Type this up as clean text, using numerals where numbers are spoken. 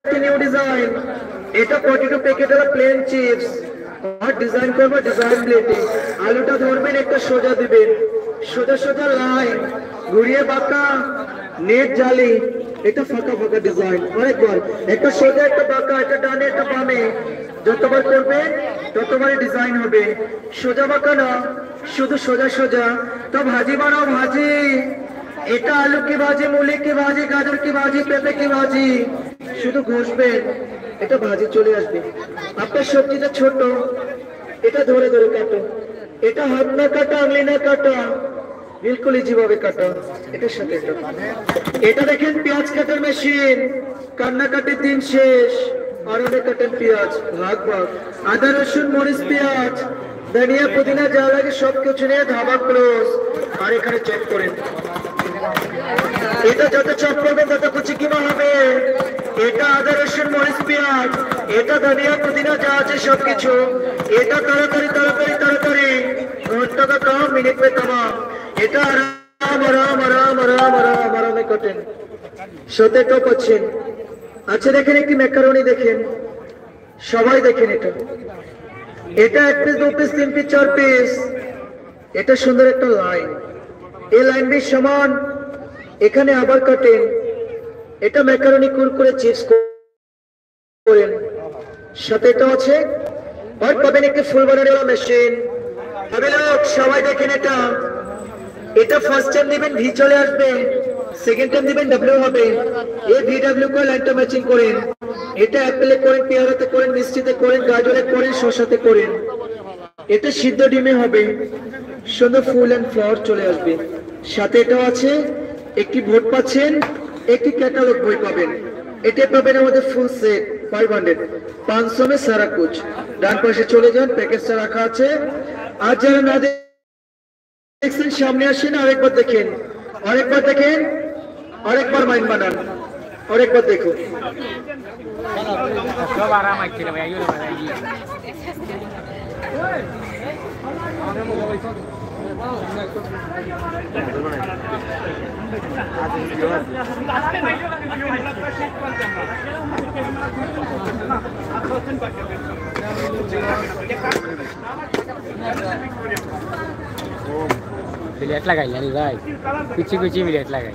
New design, এটা potato প্যাকেটের plain chips আর ডিজাইন করবো ডিজাইন প্লেটে। আলুটা ধরবেন, একটা সোজা দিবেন, সোজা সোজা লাইন, ঘুরিয়ে বাঁকা নেট জালি, এটা ফাঁকা ফাঁকা ডিজাইন। অনেকবার একটা সোজা একটা বাঁকা, একটা ডানে একটা বামে, যতবার করবেন ততবার ডিজাইন হবে। সোজা বাঁকা না, শুধু সোজা সোজা। তো ভাজি বানাও ভাজি, এটা আলু की भाजी, मूली की भाजी, गाजर की भाजी, पेঁপে की भाजी, শুধু ঘষবেন, এটা ভাজি চলে আসবে। আপনার সবজিটা ছোট, এটা ধরে ধরে কাটো, এটা হাত না কাটা, আঙুলি না কাটা, বিলকুল ইজি ভাবে কাটা। এটার সাথে এটা দেখেন পেঁয়াজ কাটার মেশিন, কান্নাকাটির দিন শেষ, আর অনেক কাটেন পেঁয়াজ ভাগ ভাগ, আদা রসুন মরিচ পেঁয়াজ ধনিয়া পুদিনা যা লাগে সবকিছু নিয়ে ধাবা ক্লোজ। আর এখানে চেক করেন, এটা যত চপ করবে তত কুচি কিমা হবে। এটা আদা রসুন মরিচ পেঁয়াজ, এটা ধনিয়া পুদিনা যা আছে সবকিছু, এটা তাড়াতাড়ি তাড়াতাড়ি তাড়াতাড়ি, ঘন্টা का काम मिनट में तमाम। এটা আরাম আরাম আরাম আরাম আরাম আরামে কাটেন, সাথে টপ আছেন। আচ্ছা দেখেন একটি ম্যাকারনি দেখেন, সবাই দেখেন এটা, এটা এক পিস দু পিস তিন পিস চার পিস, এটা সুন্দর একটা লাইন, এই লাইন বেশ সমান, এখানে আবার কাটেন। এটা ম্যাকারনি কুরকুরে চিপস করেন, সাথে এটা আছে। আর পাবেন একটি ফুল বানানোর মেশিন। তবে লোক সবাই দেখেন এটা, এটা ফার্স্ট টাইম দিবেন ভি চলে আসবে, সেকেন্ড টাইম দিবেন ডব্লিউ হবে। এই ভি ডব্লিউ করে লাইনটা ম্যাচিং করেন। এটা অ্যাপেলে করেন, পেয়ারাতে করেন, মিষ্টিতে করেন, গাজরে করেন, শসাতে করেন। এটা সিদ্ধ ডিমে হবে, সুন্দর ফুল এন্ড ফ্লাওয়ার চলে আসবে। সাথে এটাও আছে, একটি ভোট পাচ্ছেন, একটি ক্যাটালগ বই পাবেন। এটা পাবেন আমাদের ফুল সেট 500 500 में सारा कुछ। ডান পাশে চলে যান, প্যাকেজটা রাখা আছে। আর যারা না দেখছেন সামনে আসেন, আরেকবার দেখেন, আরেকবার দেখেন, আরেকবার মাইন্ড বানান, আরেকবার দেখুন। प्लेट लगाई यानी भाई, कुछ प्लेट लगाई।